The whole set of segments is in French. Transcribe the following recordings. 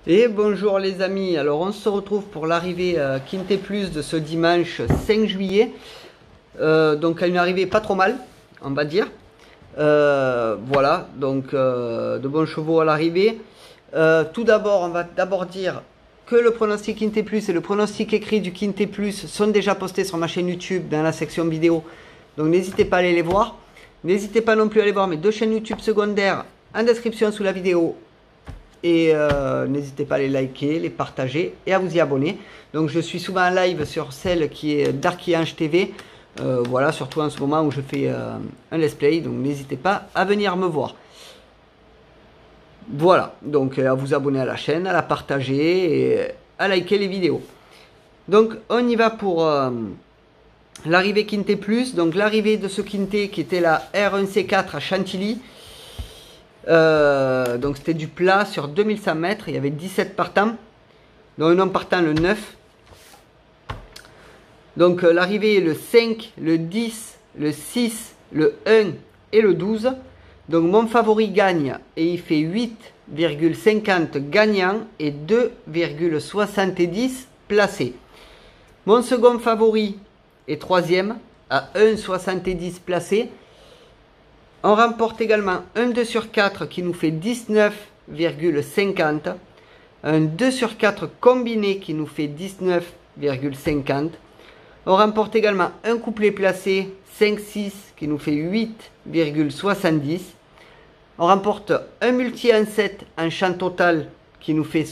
Et bonjour les amis, alors on se retrouve pour l'arrivée Quinté Plus de ce dimanche 5 juillet. Donc à une arrivée pas trop mal, on va dire. Voilà, donc de bons chevaux à l'arrivée. Tout d'abord, on va d'abord dire que le pronostic Quinté Plus et le pronostic écrit du Quinté Plus sont déjà postés sur ma chaîne YouTube dans la section vidéo. Donc n'hésitez pas à aller les voir. N'hésitez pas non plus à aller voir mes deux chaînes YouTube secondaires en description sous la vidéo. Et n'hésitez pas à les liker, les partager et à vous y abonner. Donc je suis souvent en live sur celle qui est Darky Ange TV. Voilà, surtout en ce moment où je fais un let's play. Donc n'hésitez pas à venir me voir. Voilà, donc à vous abonner à la chaîne, à la partager et à liker les vidéos. Donc on y va pour l'arrivée Quinté Plus. Donc l'arrivée de ce Quinté qui était la R1C4 à Chantilly. Donc c'était du plat sur 2100 mètres, il y avait 17 partants, dont un homme partant le 9. Donc l'arrivée est le 5, le 10, le 6, le 1 et le 12. Donc mon favori gagne et il fait 8,50 gagnant et 2,70 placé. Mon second favori est troisième à 1,70 placé. On remporte également un 2 sur 4 qui nous fait 19,50. Un 2 sur 4 combiné qui nous fait 19,50. On remporte également un couplet placé 5-6 qui nous fait 8,70. On remporte un multi en 7 en champ total qui nous fait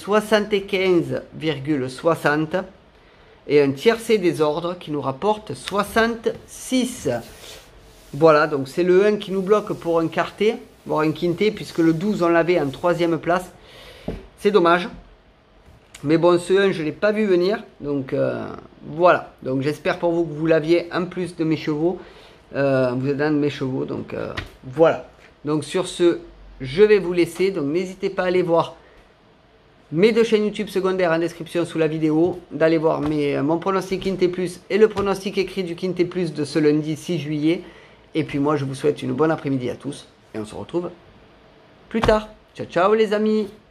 75,60. Et un tiercé des ordres qui nous rapporte 66. Voilà, donc c'est le 1 qui nous bloque pour un quarté, voire un quinté, puisque le 12 on l'avait en troisième place. C'est dommage. Mais bon, ce 1 je ne l'ai pas vu venir. Donc voilà, donc j'espère pour vous que vous l'aviez en plus de mes chevaux. Vous êtes un de mes chevaux, donc voilà. Donc sur ce, je vais vous laisser. Donc n'hésitez pas à aller voir mes deux chaînes YouTube secondaires en description sous la vidéo. D'aller voir mon pronostic Quinté Plus et le pronostic écrit du Quinté Plus de ce lundi 6 juillet. Et puis moi, je vous souhaite une bonne après-midi à tous. Et on se retrouve plus tard. Ciao, ciao les amis!